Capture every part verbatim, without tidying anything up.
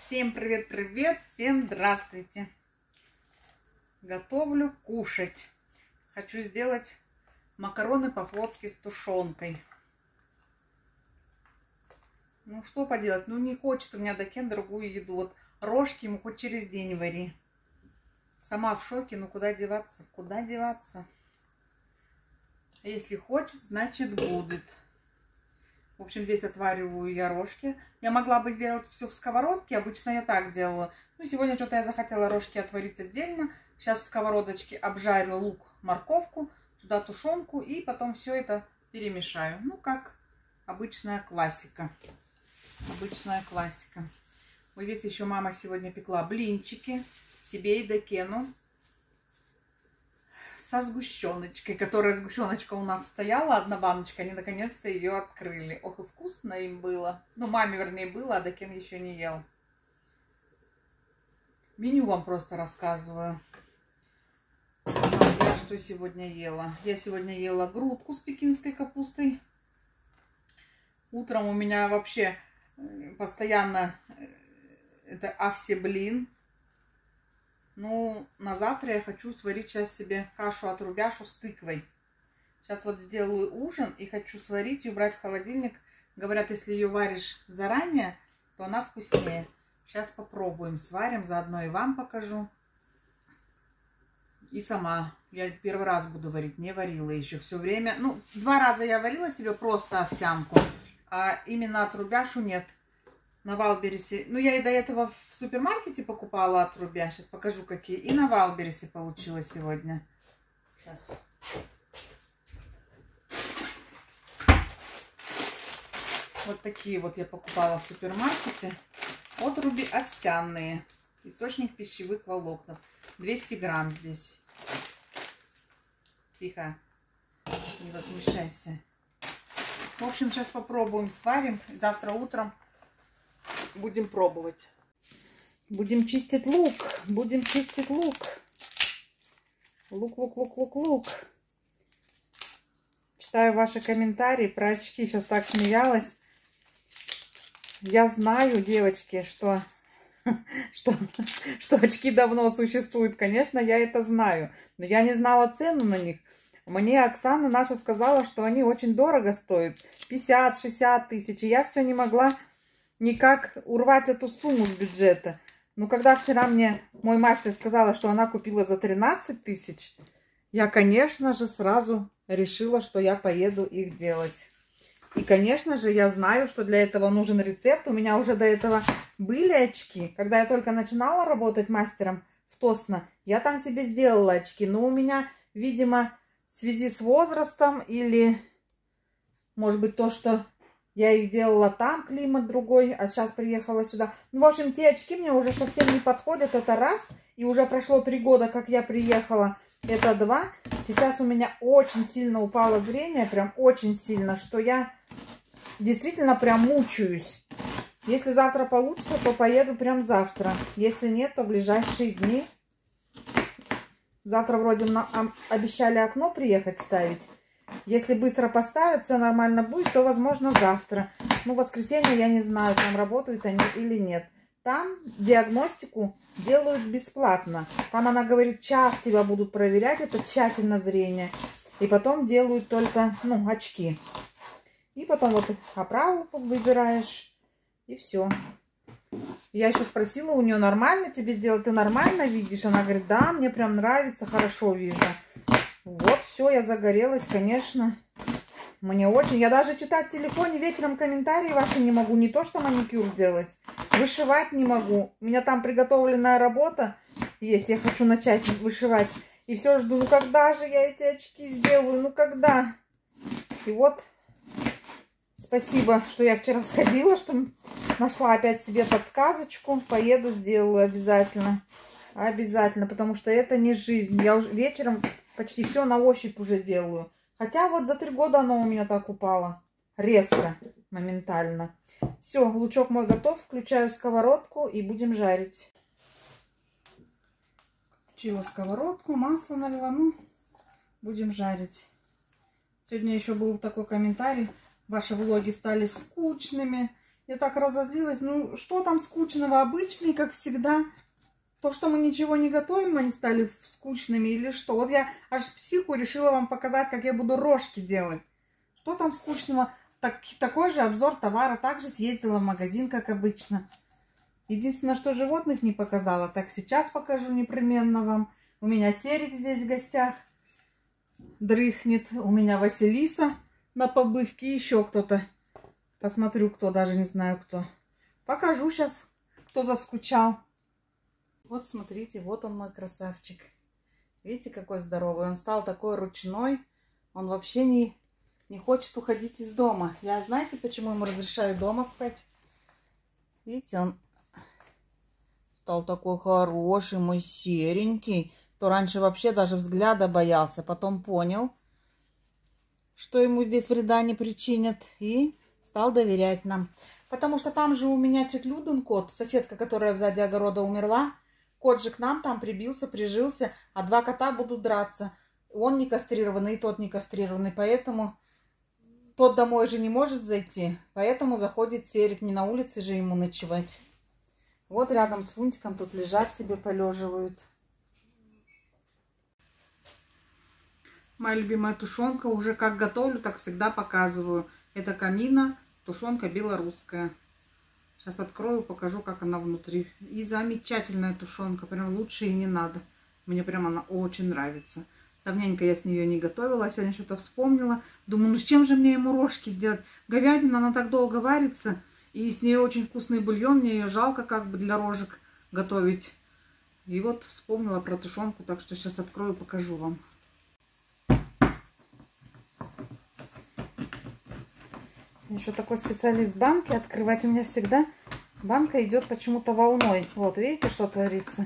Всем привет-привет, всем здравствуйте. Готовлю кушать. Хочу сделать макароны по-флотски с тушенкой. Ну что поделать, ну не хочет у меня Дакен другую еду. Вот рожки ему хоть через день вари. Сама в шоке, ну куда деваться, куда деваться. Если хочет, значит будет. В общем, здесь отвариваю я рожки. Я могла бы сделать все в сковородке. Обычно я так делаю. Ну, сегодня что-то я захотела рожки отварить отдельно. Сейчас в сковородочке обжарю лук, морковку, туда тушенку и потом все это перемешаю. Ну, как обычная классика. Обычная классика. Вот здесь еще мама сегодня пекла блинчики себе и Дакену со сгущеночкой, которая сгущеночка у нас стояла, одна баночка, они наконец-то ее открыли. Ох, и вкусно им было. Ну, маме, вернее, было, а Дакен еще не ел. Меню вам просто рассказываю. Я что сегодня ела? Я сегодня ела грудку с пекинской капустой. Утром у меня вообще постоянно это овсеблин. Ну, на завтра я хочу сварить сейчас себе кашу-отрубяшу с тыквой. Сейчас вот сделаю ужин и хочу сварить и убрать в холодильник. Говорят, если ее варишь заранее, то она вкуснее. Сейчас попробуем, сварим, заодно и вам покажу. И сама. Я первый раз буду варить, не варила еще все время. Ну, два раза я варила себе просто овсянку, а именно отрубяшу нет. На Вайлдберрисе. Ну, я и до этого в супермаркете покупала отрубя. Сейчас покажу, какие. И на Вайлдберрисе получила сегодня. Сейчас. Вот такие вот я покупала в супермаркете. Отруби овсяные. Источник пищевых волокон. двести грамм здесь. Тихо. Не возмущайся. В общем, сейчас попробуем, сварим. Завтра утром будем пробовать. Будем чистить лук. Будем чистить лук. Лук, лук, лук, лук, лук. Читаю ваши комментарии про очки. Сейчас так смеялась. Я знаю, девочки, что, что, что очки давно существуют. Конечно, я это знаю. Но я не знала цену на них. Мне Оксана наша сказала, что они очень дорого стоят. пятьдесят-шестьдесят тысяч. И я все не могла никак урвать эту сумму с бюджета. Но когда вчера мне мой мастер сказала, что она купила за тринадцать тысяч, я, конечно же, сразу решила, что я поеду их делать. И, конечно же, я знаю, что для этого нужен рецепт. У меня уже до этого были очки. Когда я только начинала работать мастером в Тосно, я там себе сделала очки. Но у меня, видимо, в связи с возрастом или, может быть, то, что я их делала там, климат другой, а сейчас приехала сюда. Ну, в общем, те очки мне уже совсем не подходят, это раз. И уже прошло три года, как я приехала, это два. Сейчас у меня очень сильно упало зрение, прям очень сильно, что я действительно прям мучаюсь. Если завтра получится, то поеду прям завтра. Если нет, то в ближайшие дни. Завтра вроде нам обещали окно приехать ставить. Если быстро поставят, все нормально будет, то, возможно, завтра. Ну, в воскресенье я не знаю, там работают они или нет. Там диагностику делают бесплатно. Там она говорит, час тебя будут проверять, это тщательно зрение. И потом делают только, ну, очки. И потом вот оправу выбираешь, и все. Я еще спросила у нее, нормально тебе сделать? Ты нормально видишь? Она говорит, да, мне прям нравится, хорошо вижу. Вот, все, я загорелась, конечно. Мне очень... Я даже читать в телефоне вечером комментарии ваши не могу. Не то, что маникюр делать. Вышивать не могу. У меня там приготовленная работа есть. Я хочу начать вышивать. И все жду, ну когда же я эти очки сделаю? Ну когда? И вот, спасибо, что я вчера сходила, что нашла опять себе подсказочку. Поеду, сделаю обязательно. Обязательно, потому что это не жизнь. Я уже вечером... Почти все на ощупь уже делаю. Хотя вот за три года оно у меня так упало. Резко, моментально. Все, лучок мой готов. Включаю сковородку и будем жарить. Включила сковородку, масло налила. Ну, будем жарить. Сегодня еще был такой комментарий. Ваши влоги стали скучными. Я так разозлилась. Ну, что там скучного? Обычный, как всегда. То, что мы ничего не готовим, они стали скучными или что? Вот я аж с психу решила вам показать, как я буду рожки делать. Что там скучного? Так, такой же обзор товара. Также съездила в магазин, как обычно. Единственное, что животных не показала. Так, сейчас покажу непременно вам. У меня Серик здесь в гостях. Дрыхнет. У меня Василиса на побывке. И еще кто-то. Посмотрю, кто. Даже не знаю, кто. Покажу сейчас, кто заскучал. Вот смотрите, вот он мой красавчик. Видите, какой здоровый. Он стал такой ручной. Он вообще не, не хочет уходить из дома. Я, знаете, почему ему разрешаю дома спать? Видите, он стал такой хороший, мой серенький. То раньше вообще даже взгляда боялся. Потом понял, что ему здесь вреда не причинят. И стал доверять нам. Потому что там же у меня тетя Людин кот, соседка, которая сзади огорода умерла. Кот же к нам там прибился, прижился, а два кота будут драться. Он не кастрированный, и тот не кастрированный, поэтому тот домой же не может зайти. Поэтому заходит Серик, не на улице же ему ночевать. Вот рядом с Фунтиком тут лежат себе, полеживают. Моя любимая тушенка, уже как готовлю, так всегда показываю. Это канина, тушенка белорусская. Сейчас открою, покажу, как она внутри. И замечательная тушенка. Прям лучше и не надо. Мне прям она очень нравится. Давненько я с нее не готовила. А сегодня что-то вспомнила. Думаю, ну с чем же мне ему рожки сделать? Говядина, она так долго варится. И с нее очень вкусный бульон. Мне ее жалко как бы для рожек готовить. И вот вспомнила про тушенку. Так что сейчас открою, покажу вам. Еще такой специалист банки. Открывать у меня всегда банка идет почему-то волной. Вот, видите, что творится?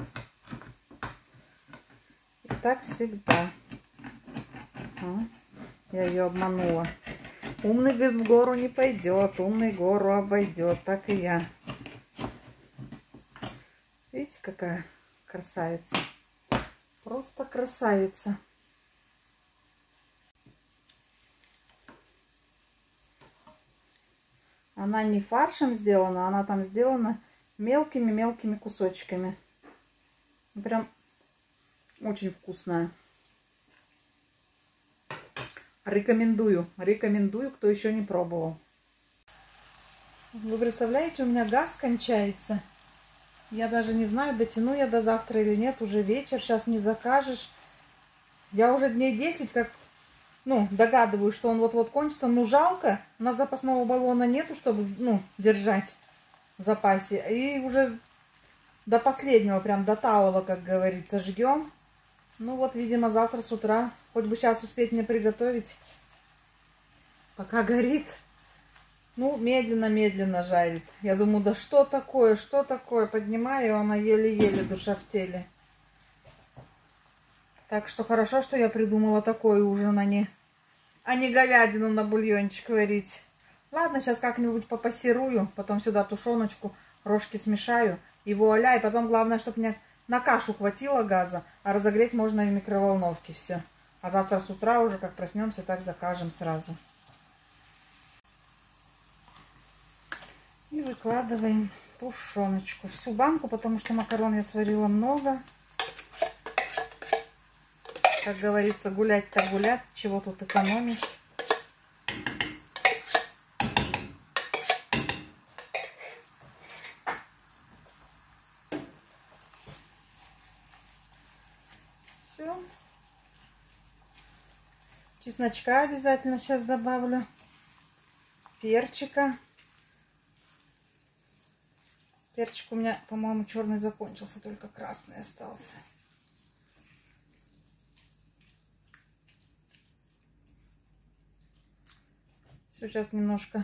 И так всегда. А, я ее обманула. Умный, говорит, в гору не пойдет. Умный гору обойдет. Так и я. Видите, какая красавица. Просто красавица. Она не фаршем сделана, она там сделана мелкими-мелкими кусочками. Прям очень вкусная. Рекомендую. Рекомендую, кто еще не пробовал. Вы представляете, у меня газ кончается. Я даже не знаю, дотяну я до завтра или нет. Уже вечер, сейчас не закажешь. Я уже дней десять как... Ну, догадываюсь, что он вот-вот кончится. Ну, жалко. У нас запасного баллона нету, чтобы, ну, держать в запасе. И уже до последнего, прям до талого, как говорится, жгем. Ну, вот, видимо, завтра с утра. Хоть бы сейчас успеть мне приготовить. Пока горит. Ну, медленно-медленно жарит. Я думаю, да что такое, что такое? Поднимаю, она еле-еле, душа в теле. Так что хорошо, что я придумала такой ужин, а не, а не говядину на бульончик варить. Ладно, сейчас как-нибудь попассирую, потом сюда тушеночку, рожки смешаю и вуаля. И потом главное, чтобы мне на кашу хватило газа, а разогреть можно и в микроволновке все. А завтра с утра уже, как проснемся, так закажем сразу. И выкладываем тушеночку. Всю банку, потому что макарон я сварила много. Как говорится, гулять так гулять, чего тут экономить. Все. Чесночка обязательно сейчас добавлю. Перчика. Перчик у меня, по-моему, черный закончился, только красный остался. Сейчас немножко,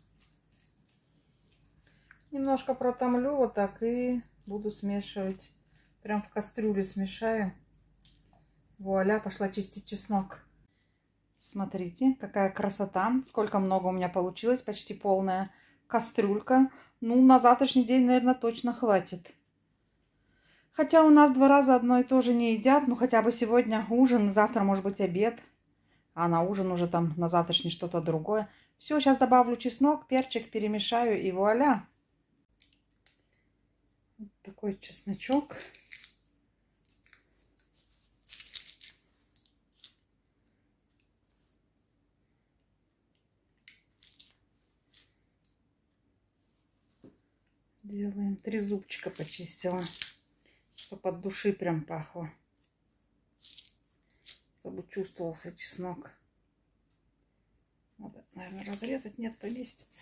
немножко протомлю вот так и буду смешивать. Прям в кастрюле смешаю. Вуаля, пошла чистить чеснок. Смотрите, какая красота. Сколько много у меня получилось. Почти полная кастрюлька. Ну, на завтрашний день, наверное, точно хватит. Хотя у нас два раза одно и то же не едят. Ну, хотя бы сегодня ужин, завтра, может быть, обед. а на ужин уже там на завтрашний что-то другое. Все, сейчас добавлю чеснок, перчик, перемешаю и вуаля. Вот такой чесночок. Делаем. Три зубчика почистила, чтобы от души прям пахло. Чтобы чувствовался чеснок. Надо, наверное, разрезать. Нет, поместится.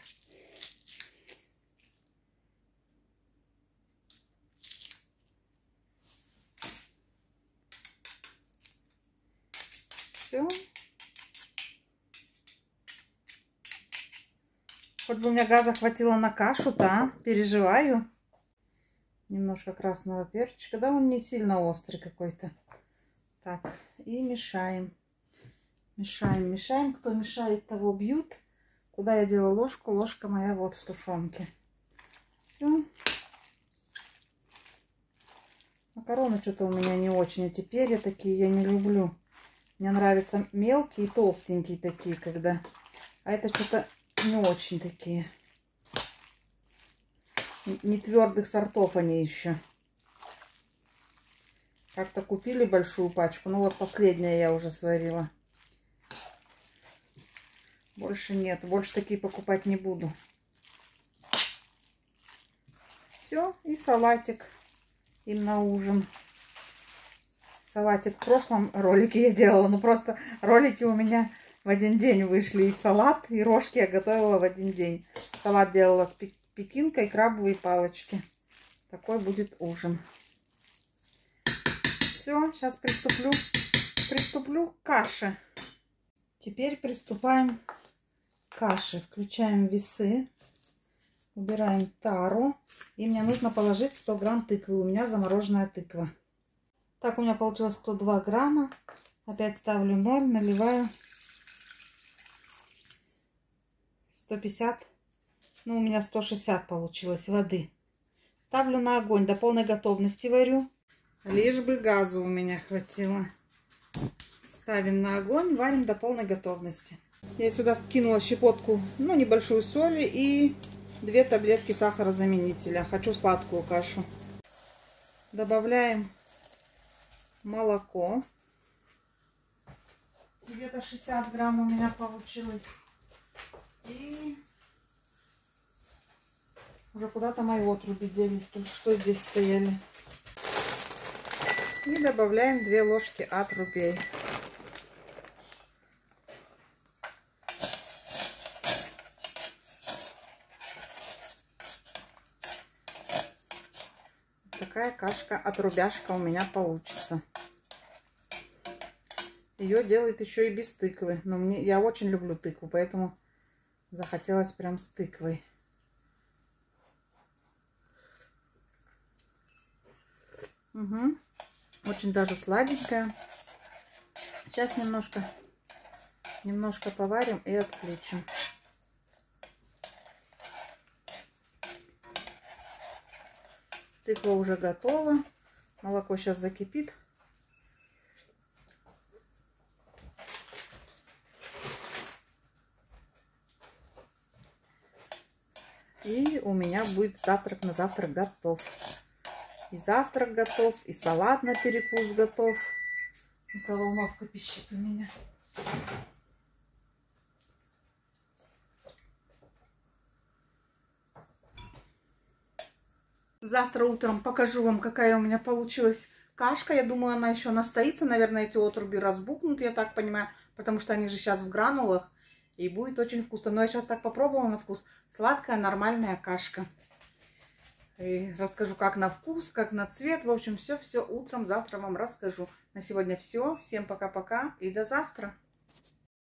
Все. Хоть бы у меня газа хватило на кашу-то, а? Переживаю. Немножко красного перчика. Да, он не сильно острый какой-то. Так, и мешаем. Мешаем, мешаем. Кто мешает, того бьют. Куда я делаю ложку? Ложка моя вот в тушенке. Все. Макароны что-то у меня не очень. Эти перья такие я не люблю. Мне нравятся мелкие и толстенькие такие, когда... А это что-то не очень такие. Не твердых сортов они еще. Как-то купили большую пачку. Ну вот последняя я уже сварила. Больше нет. Больше такие покупать не буду. Все. И салатик им на ужин. Салатик в прошлом ролике я делала. Ну просто ролики у меня в один день вышли. И салат, и рожки я готовила в один день. Салат делала с пекинкой, крабовые палочки. Такой будет ужин. Все, сейчас приступлю, приступлю к каше. Теперь приступаем к каше. Включаем весы. Убираем тару. И мне нужно положить сто грамм тыквы. У меня замороженная тыква. Так, у меня получилось сто два грамма. Опять ставлю ноль, наливаю сто пятьдесят. Ну, у меня сто шестьдесят получилось воды. Ставлю на огонь. До полной готовности варю. Лишь бы газу у меня хватило. Ставим на огонь, варим до полной готовности. Я сюда скинула щепотку, ну, небольшую соли и две таблетки сахарозаменителя. Хочу сладкую кашу. Добавляем молоко. Где-то шестьдесят грамм у меня получилось. И уже куда-то мои отруби делись, только что здесь стояли. И добавляем две ложки отрубей. Такая кашка-отрубяшка у меня получится. Ее делают еще и без тыквы. Но мне, я очень люблю тыкву, поэтому захотелось прям с тыквой. Угу. Очень даже сладенькая. Сейчас немножко, немножко поварим и отключим. Тыква уже готова. Молоко сейчас закипит. И у меня будет завтрак на завтрак готов. И завтрак готов, и салат на перекус готов. Микроволновка пищит у меня. Завтра утром покажу вам, какая у меня получилась кашка. Я думаю, она еще настоится. Наверное, эти отруби разбухнут, я так понимаю. Потому что они же сейчас в гранулах. И будет очень вкусно. Но я сейчас так попробовала на вкус. Сладкая, нормальная кашка. И расскажу, как на вкус, как на цвет. В общем, все-все утром завтра вам расскажу. На сегодня все. Всем пока-пока и до завтра.